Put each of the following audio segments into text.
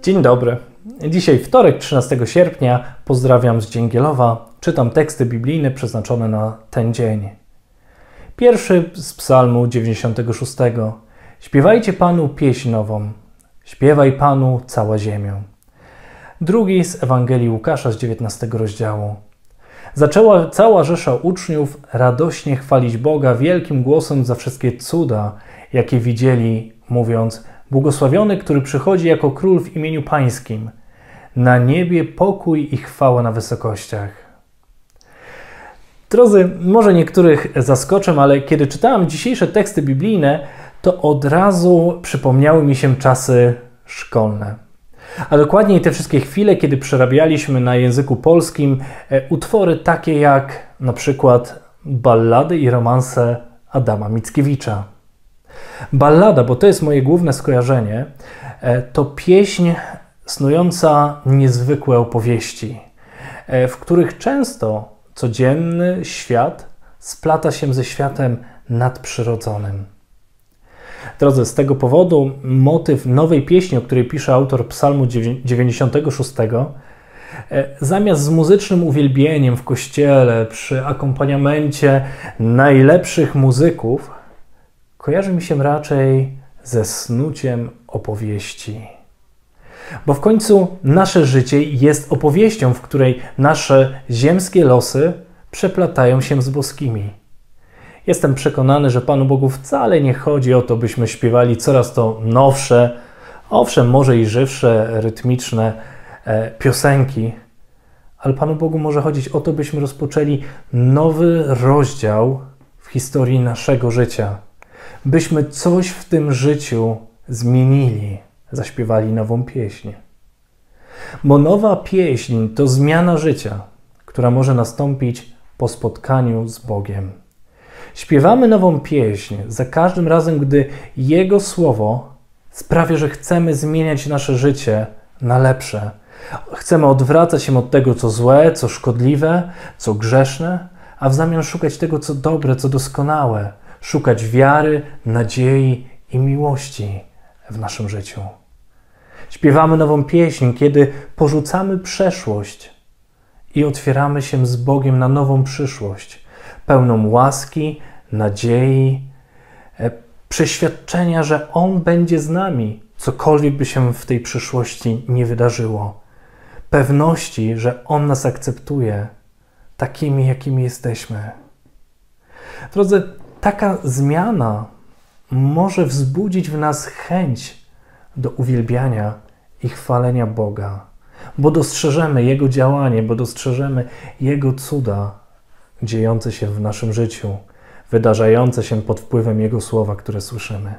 Dzień dobry. Dzisiaj wtorek, 13 sierpnia. Pozdrawiam z Dzięgielowa. Czytam teksty biblijne przeznaczone na ten dzień. Pierwszy z psalmu 96. Śpiewajcie Panu pieśń nową. Śpiewaj Panu cała ziemią. Drugi z Ewangelii Łukasza z 19 rozdziału. Zaczęła cała rzesza uczniów radośnie chwalić Boga wielkim głosem za wszystkie cuda, jakie widzieli, mówiąc: błogosławiony, który przychodzi jako król w imieniu Pańskim. Na niebie pokój i chwała na wysokościach. Drodzy, może niektórych zaskoczę, ale kiedy czytałem dzisiejsze teksty biblijne, to od razu przypomniały mi się czasy szkolne. A dokładniej te wszystkie chwile, kiedy przerabialiśmy na języku polskim utwory takie jak na przykład ballady i romanse Adama Mickiewicza. Ballada, bo to jest moje główne skojarzenie, to pieśń snująca niezwykłe opowieści, w których często codzienny świat splata się ze światem nadprzyrodzonym. Drodzy, z tego powodu motyw nowej pieśni, o której pisze autor psalmu 96, zamiast z muzycznym uwielbieniem w kościele, przy akompaniamencie najlepszych muzyków, kojarzy mi się raczej ze snuciem opowieści. Bo w końcu nasze życie jest opowieścią, w której nasze ziemskie losy przeplatają się z boskimi. Jestem przekonany, że Panu Bogu wcale nie chodzi o to, byśmy śpiewali coraz to nowsze, owszem, może i żywsze, rytmiczne piosenki, ale Panu Bogu może chodzić o to, byśmy rozpoczęli nowy rozdział w historii naszego życia. Byśmy coś w tym życiu zmienili, zaśpiewali nową pieśń. Bo nowa pieśń to zmiana życia, która może nastąpić po spotkaniu z Bogiem. Śpiewamy nową pieśń za każdym razem, gdy Jego Słowo sprawia, że chcemy zmieniać nasze życie na lepsze. Chcemy odwracać się od tego, co złe, co szkodliwe, co grzeszne, a w zamian szukać tego, co dobre, co doskonałe. Szukać wiary, nadziei i miłości w naszym życiu. Śpiewamy nową pieśń, kiedy porzucamy przeszłość i otwieramy się z Bogiem na nową przyszłość, pełną łaski, nadziei, przeświadczenia, że On będzie z nami, cokolwiek by się w tej przyszłości nie wydarzyło. Pewności, że On nas akceptuje takimi, jakimi jesteśmy. Drodzy, taka zmiana może wzbudzić w nas chęć do uwielbiania i chwalenia Boga, bo dostrzeżemy Jego działanie, bo dostrzeżemy Jego cuda dziejące się w naszym życiu, wydarzające się pod wpływem Jego słowa, które słyszymy.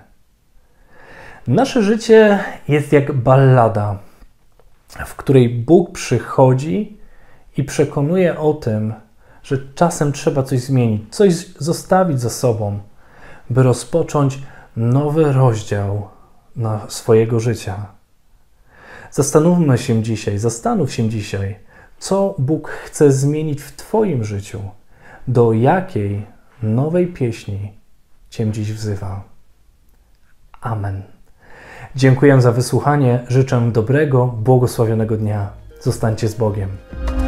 Nasze życie jest jak ballada, w której Bóg przychodzi i przekonuje o tym, że czasem trzeba coś zmienić, coś zostawić za sobą, by rozpocząć nowy rozdział swojego życia. Zastanów się dzisiaj, co Bóg chce zmienić w Twoim życiu, do jakiej nowej pieśni Cię dziś wzywa. Amen. Dziękuję za wysłuchanie, życzę dobrego, błogosławionego dnia. Zostańcie z Bogiem.